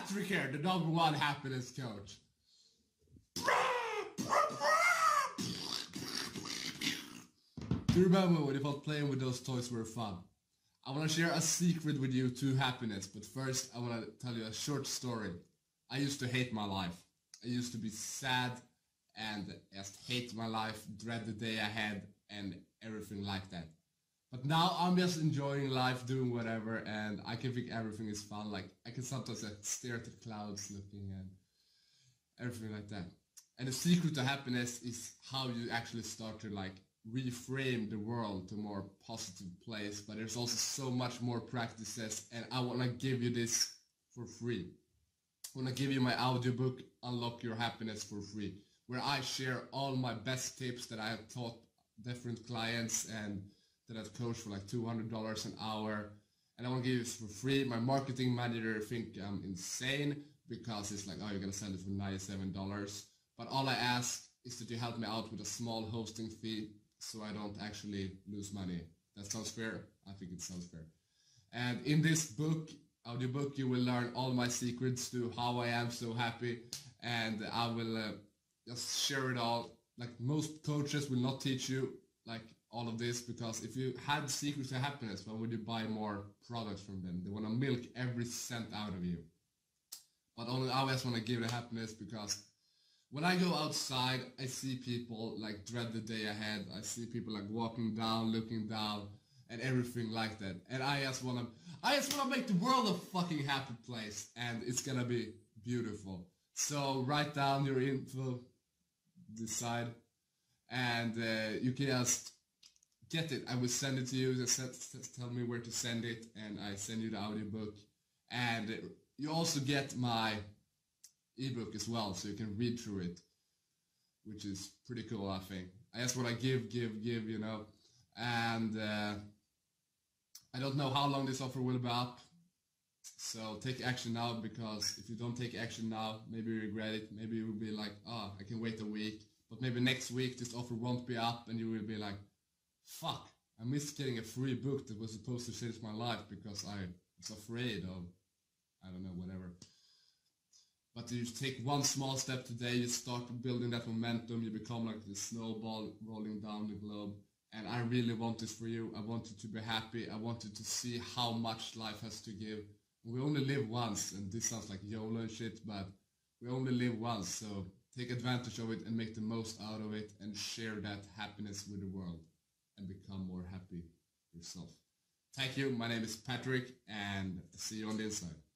Patrick here, the #1 happiness coach. Do you remember when you thought playing with those toys were fun? I want to share a secret with you to happiness, but first I want to tell you a short story. I used to hate my life. I used to be sad and just hate my life, dread the day ahead and everything like that. But now I'm just enjoying life, doing whatever, and I can think everything is fun. Like, I can sometimes stare at the clouds looking and everything like that. And the secret to happiness is how you actually start to like reframe the world to a more positive place. But there's also so much more practices, and I want to give you this for free. I want to give you my audiobook, Unlock Your Happiness, for free, where I share all my best tips that I have taught different clients and that I've coached for like $200 an hour. And I want to give this for free. My marketing manager think I'm insane because it's like, oh, you're going to sell it for $97. But all I ask is that you help me out with a small hosting fee so I don't actually lose money. That sounds fair? I think it sounds fair. And in this book, audiobook, you will learn all my secrets to how I am so happy, and I will just share it all. Like, most coaches will not teach you like all of this, because if you had secrets to happiness, why would you buy more products from them? They want to milk every cent out of you. But only I always want to give the happiness, because when I go outside, I see people like dread the day ahead. I see people like walking down, looking down, and everything like that. And I just wanna make the world a fucking happy place, and it's gonna be beautiful. So write down your info, decide, and you can just get it. I will send it to you. Just tell me where to send it, and I send you the audiobook. And you also get my ebook as well, so you can read through it, which is pretty cool, I think. I just want to give, you know. And I don't know how long this offer will be up, so take action now, because if you don't take action now, maybe you regret it. Maybe you will be like, oh, I can wait a week, but maybe next week this offer won't be up, and you will be like, fuck, I missed getting a free book that was supposed to change my life because I was afraid of, I don't know, whatever. But you take one small step today, you start building that momentum, you become like the snowball rolling down the globe. And I really want this for you. I want you to be happy. I want you to see how much life has to give. We only live once, and this sounds like YOLO and shit, but we only live once, so take advantage of it and make the most out of it, and share that happiness with the world and become more happy yourself. Thank you. My name is Patrick, and see you on the inside.